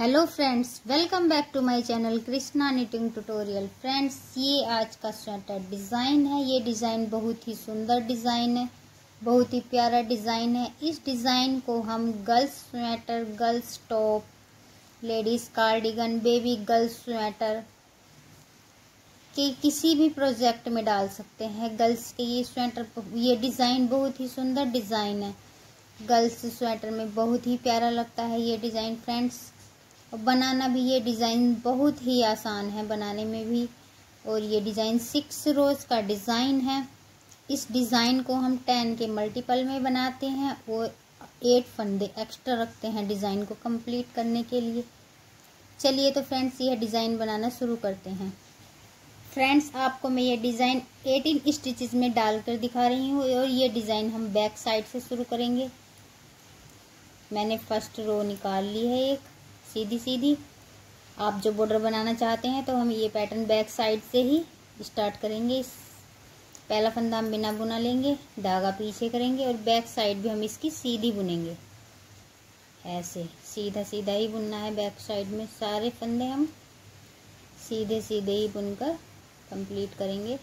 Hello friends, welcome back to my channel Krishna knitting tutorial. Friends, ये आज का sweater design है। ये डिज़ाइन बहुत ही सुंदर डिज़ाइन है, बहुत ही प्यारा डिज़ाइन है। इस डिज़ाइन को हम girls sweater, girls top, ladies cardigan, baby girls sweater के किसी भी प्रोजेक्ट में डाल सकते हैं। गर्ल्स के ये स्वेटर, ये डिज़ाइन बहुत ही सुंदर डिज़ाइन है। गर्ल्स स्वेटर में बहुत ही प्यारा लगता है ये डिज़ाइन फ्रेंड्स। और बनाना भी ये डिज़ाइन बहुत ही आसान है बनाने में भी। और ये डिज़ाइन 6 रोज़ का डिज़ाइन है। इस डिज़ाइन को हम 10 के मल्टीपल में बनाते हैं और 8 फंदे एक्स्ट्रा रखते हैं डिज़ाइन को कंप्लीट करने के लिए। चलिए तो फ्रेंड्स, यह डिज़ाइन बनाना शुरू करते हैं। फ्रेंड्स, आपको मैं ये डिज़ाइन 18 स्टिचेस में डालकर दिखा रही हूँ। और ये डिज़ाइन हम बैक साइड से शुरू करेंगे। मैंने फर्स्ट रो निकाल ली है एक सीधी सीधी। आप जो बॉर्डर बनाना चाहते हैं तो हम ये पैटर्न बैक साइड से ही स्टार्ट करेंगे। पहला फंदा हम बिना बुना लेंगे, धागा पीछे करेंगे और बैक साइड भी हम इसकी सीधी बुनेंगे। ऐसे सीधा सीधा ही बुनना है बैक साइड में। सारे फंदे हम सीधे सीधे ही बुनकर कंप्लीट करेंगे।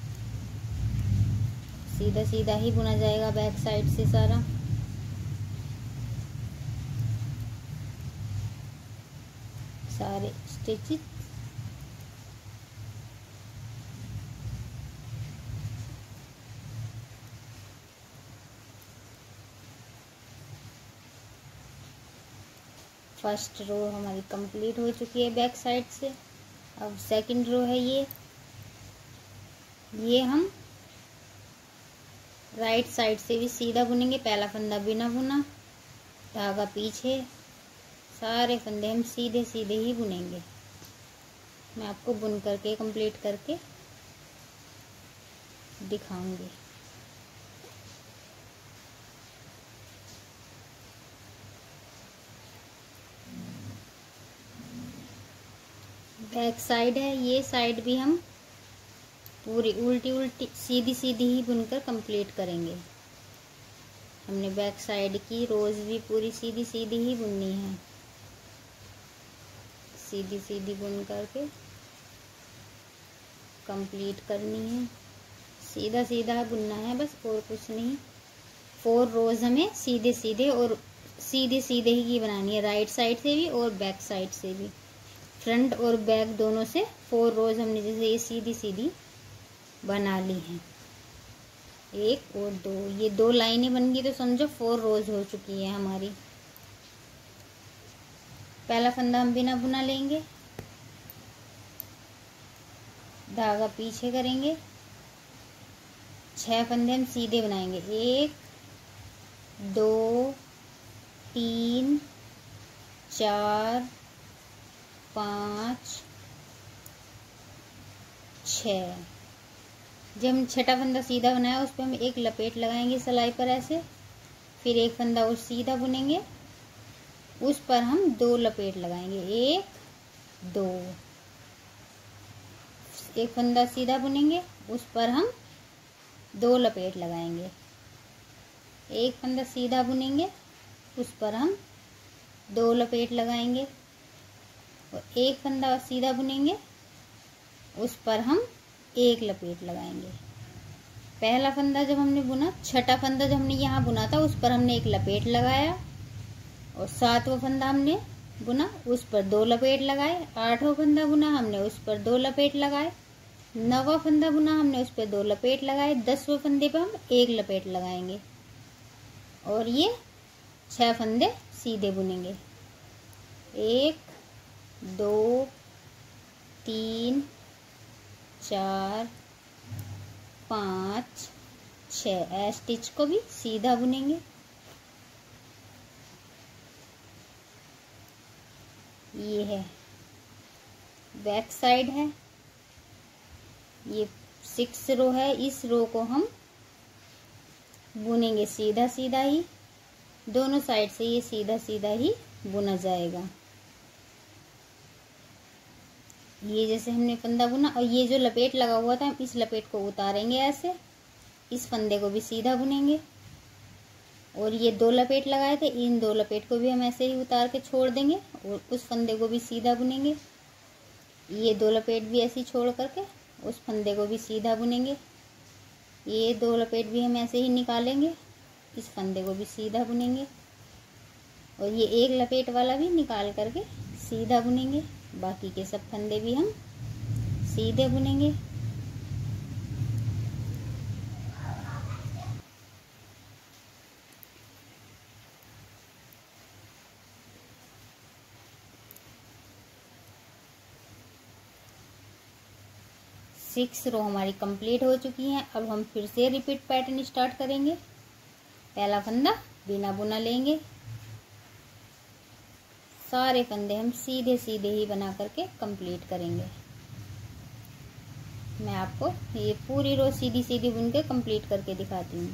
सीधा सीधा ही बुना जाएगा बैक साइड से सारा। सारे स्टिचेस फर्स्ट रो हमारी कंप्लीट हो चुकी है बैक साइड से। अब सेकंड रो है ये हम राइट साइड से भी सीधा बुनेंगे। पहला फंदा बिना बुना, धागा पीछे, सारे फंदे हम सीधे सीधे ही बुनेंगे। मैं आपको बुन करके कंप्लीट करके दिखाऊंगी। बैक साइड है, ये साइड भी हम पूरी उल्टी उल्टी सीधी सीधी ही बुनकर कंप्लीट करेंगे। हमने बैक साइड की रोज भी पूरी सीधी सीधी ही बुननी है। सीधी सीधी बुन करके कंप्लीट करनी है। सीधा सीधा बुनना है बस, और कुछ नहीं। 4 रोज हमें सीधे सीधे और सीधे सीधे ही बनानी है, राइट साइड से भी और बैक साइड से भी। फ्रंट और बैक दोनों से 4 रोज हमने जैसे ये सीधी सीधी बना ली हैं। 1 और 2, ये 2 लाइनें बन गई तो समझो 4 रोज हो चुकी है हमारी। पहला फंदा हम बिना बुना लेंगे, धागा पीछे करेंगे, 6 फंदे हम सीधे बनाएंगे। 1 2 3 4 5 6। जब हम छठा फंदा सीधा बनाया उस पर हम एक लपेट लगाएंगे सिलाई पर ऐसे। फिर एक फंदा और सीधा बुनेंगे, उस पर हम 2 लपेट लगाएंगे। 1 2, एक फंदा सीधा बुनेंगे, उस पर हम 2 लपेट लगाएंगे। एक फंदा सीधा बुनेंगे, उस पर हम 2 लपेट लगाएंगे। और एक फंदा सीधा बुनेंगे, उस पर हम 1 लपेट लगाएंगे। पहला फंदा जब हमने बुना, छठा फंदा जब हमने यहाँ बुना था उस पर हमने 1 लपेट लगाया। और 7वां फंदा हमने बुना, उस पर 2 लपेट लगाए। 8वां फंदा बुना हमने, उस पर 2 लपेट लगाए। 9वां फंदा बुना हमने, उस पर 2 लपेट लगाए। 10वें फंदे पर हम 1 लपेट लगाएंगे। और ये 6 फंदे सीधे बुनेंगे। 1 2 3 4 5 6। स्टिच को भी सीधा बुनेंगे। ये है बैक साइड है, ये 6 रो है। इस रो को हम बुनेंगे सीधा सीधा ही, दोनों साइड से ये सीधा सीधा ही बुना जाएगा। ये जैसे हमने फंदा बुना और ये जो लपेट लगा हुआ था, हम इस लपेट को उतारेंगे ऐसे। इस फंदे को भी सीधा बुनेंगे। और ये 2 लपेट लगाए थे, इन 2 लपेट को भी हम ऐसे ही उतार के छोड़ देंगे और उस फंदे को भी सीधा बुनेंगे। ये 2 लपेट भी ऐसे ही छोड़ करके उस फंदे को भी सीधा बुनेंगे। ये 2 लपेट भी हम ऐसे ही निकालेंगे, इस फंदे को भी सीधा बुनेंगे और ये 1 लपेट वाला भी निकाल करके सीधा बुनेंगे। बाकी के सब फंदे भी हम सीधे बुनेंगे। सिक्स रो हमारी कंप्लीट हो चुकी हैं। अब हम फिर से रिपीट पैटर्न स्टार्ट करेंगे। पहला फंदा बिना बुना लेंगे, सारे फंदे हम सीधे सीधे ही बना करके कंप्लीट करेंगे। मैं आपको ये पूरी रो सीधी सीधी बुन के कंप्लीट करके दिखाती हूँ।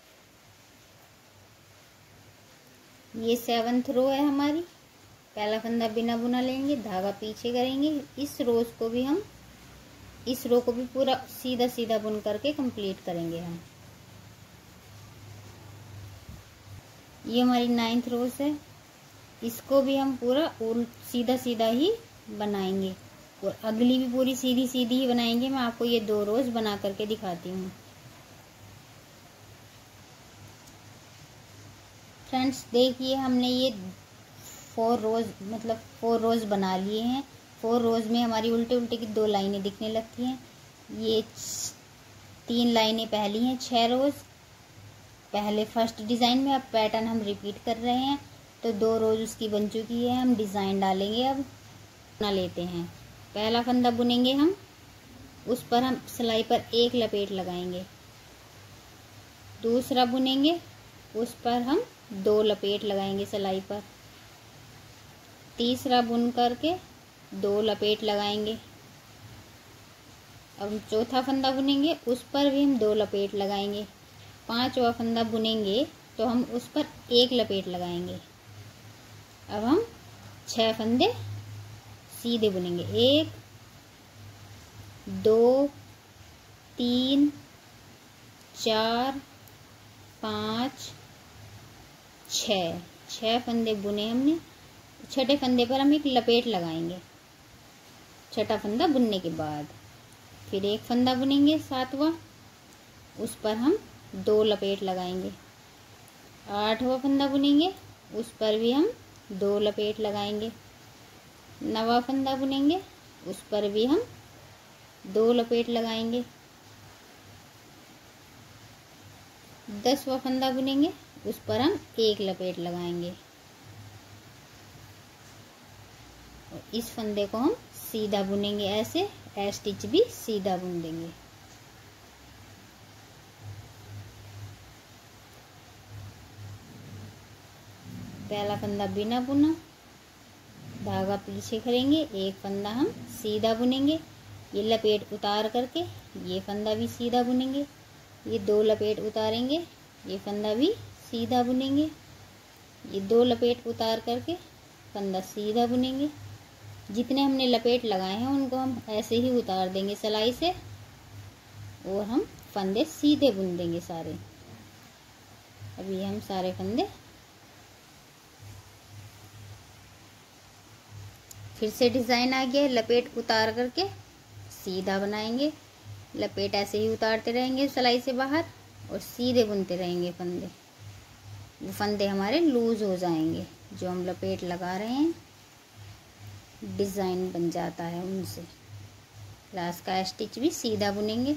ये 7th रो है हमारी। पहला फंदा बिना बुना लेंगे, धागा पीछे करेंगे, इस रो को भी पूरा सीधा सीधा बुन करके कंप्लीट करेंगे हम। ये हमारी 9th रोज है, इसको भी हम पूरा सीधा सीधा ही बनाएंगे और अगली भी पूरी सीधी सीधी ही बनाएंगे। मैं आपको ये 2 रोज बना करके दिखाती हूँ। फ्रेंड्स देखिए, हमने ये 4 रोज बना लिए हैं। 4 रोज में हमारी उल्टे उल्टे की 2 लाइनें दिखने लगती हैं। ये 3 लाइनें पहली हैं 6 रोज पहले फर्स्ट डिज़ाइन में। अब पैटर्न हम रिपीट कर रहे हैं तो 2 रोज उसकी बन चुकी है। हम डिज़ाइन डालेंगे, अब बना लेते हैं। पहला फंदा बुनेंगे हम, उस पर हम सिलाई पर 1 लपेट लगाएंगे। दूसरा बुनेंगे, उस पर हम 2 लपेट लगाएंगे सिलाई पर। तीसरा बुन करके 2 लपेट लगाएंगे। अब चौथा फंदा बुनेंगे, उस पर भी हम 2 लपेट लगाएंगे। 5वां फंदा बुनेंगे तो हम उस पर 1 लपेट लगाएंगे। अब हम 6 फंदे सीधे बुनेंगे। 1 2 3 4 5 6 फंदे बुने हमने। छठे फंदे पर हम 1 लपेट लगाएंगे। छठा फंदा बुनने के बाद फिर 1 फंदा बुनेंगे 7वां, उस पर हम 2 लपेट लगाएंगे। 8वां फंदा बुनेंगे, उस पर भी हम 2 लपेट लगाएंगे। 9वां फंदा बुनेंगे, उस पर भी हम 2 लपेट लगाएंगे। 10वां फंदा बुनेंगे, उस पर हम 1 लपेट लगाएंगे और इस फंदे को हम सीधा बुनेंगे। ऐसे स्टिच भी सीधा बुन देंगे। पहला फंदा बिना बुना, धागा पीछे करेंगे, 1 फंदा हम सीधा बुनेंगे। ये लपेट उतार करके ये फंदा भी सीधा बुनेंगे। ये 2 लपेट उतारेंगे, ये फंदा भी सीधा बुनेंगे। ये 2 लपेट उतार करके फंदा सीधा बुनेंगे। जितने हमने लपेट लगाए हैं उनको हम ऐसे ही उतार देंगे सिलाई से और हम फंदे सीधे बुन देंगे सारे। अभी हम सारे फंदे फिर से डिज़ाइन आ गया है। लपेट उतार करके सीधा बनाएंगे। लपेट ऐसे ही उतारते रहेंगे सिलाई से बाहर और सीधे बुनते रहेंगे फंदे। वो फंदे हमारे लूज हो जाएंगे जो हम लपेट लगा रहे हैं, डिज़ाइन बन जाता है उनसे। लास्ट का स्टिच भी सीधा बुनेंगे।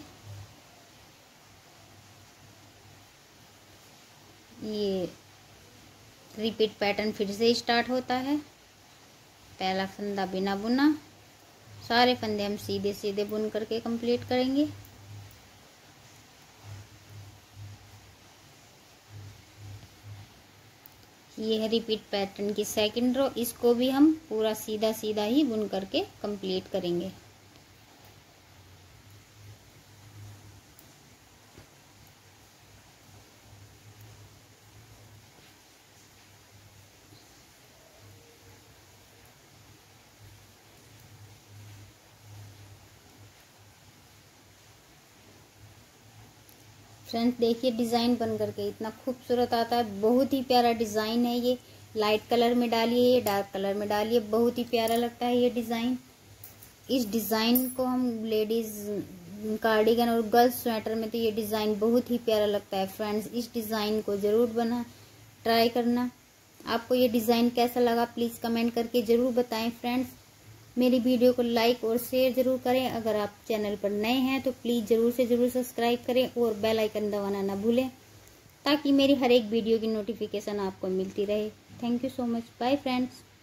ये रिपीट पैटर्न फिर से स्टार्ट होता है। पहला फंदा बिना बुना, सारे फंदे हम सीधे सीधे बुन करके कंप्लीट करेंगे। ये है रिपीट पैटर्न की सेकंड रो। इसको भी हम पूरा सीधा सीधा ही बुन करके कंप्लीट करेंगे। फ्रेंड्स देखिए डिज़ाइन बन करके इतना खूबसूरत आता है, बहुत ही प्यारा डिज़ाइन है ये। लाइट कलर में डालिए, ये डार्क कलर में डालिए, बहुत ही प्यारा लगता है ये डिज़ाइन। इस डिज़ाइन को हम लेडीज़ कार्डिगन और गर्ल्स स्वेटर में तो ये डिज़ाइन बहुत ही प्यारा लगता है। फ्रेंड्स इस डिज़ाइन को ज़रूर ट्राई करना। आपको ये डिज़ाइन कैसा लगा प्लीज़ कमेंट करके ज़रूर बताएं। फ्रेंड्स मेरी वीडियो को लाइक और शेयर ज़रूर करें। अगर आप चैनल पर नए हैं तो प्लीज़ ज़रूर से ज़रूर सब्सक्राइब करें और बेल आइकन दबाना ना भूलें, ताकि मेरी हर एक वीडियो की नोटिफिकेशन आपको मिलती रहे। Thank you so much. Bye friends.